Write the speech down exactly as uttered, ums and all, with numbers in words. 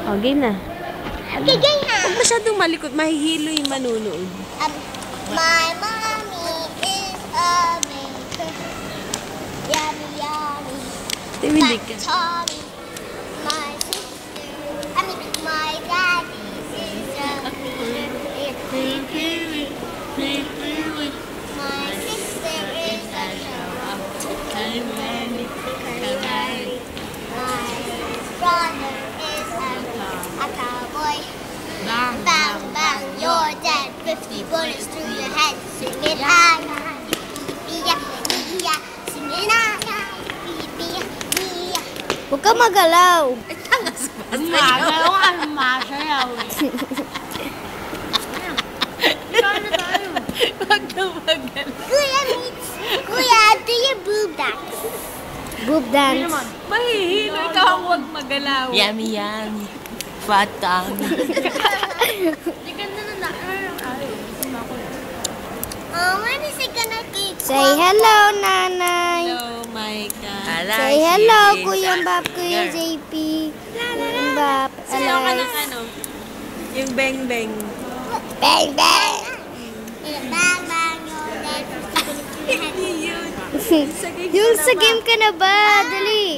O, game na. Okay, game na. Huwag masyadong malikot. Mahihilo yung manunood. Um, my mommy is a baker. Yummy, yummy. Timidig ka. Tommy, my sister, I mean, my daddy is a baker. My sister is a showman. My brother is a, a cowboy. Bang, bang, bang, you're dead. Fifty bullets through your head. Sing it out. Sing it out. Huwag ka magalaw. Magalaw ka, masayaw. Ano tayo? Huwag ka magalaw. Kuya, meets. Kuya, do your boob dance. Boob dance. Mahihilo. Ikaw ang huwag magalaw. Yummy, yummy. Fat tummy. Di ganda na na. Oh, when is it gonna be? Say hello, nanay. Hello, Micah. Say hello, Kuya Bap, Kuya J P. Kuya Bap, Sayaw ka ng Elaise. ano? Yung beng-beng. Bang, bang. Bang, bang, you're dead. Hindi yun. Yung sa game ka na ba? Dali.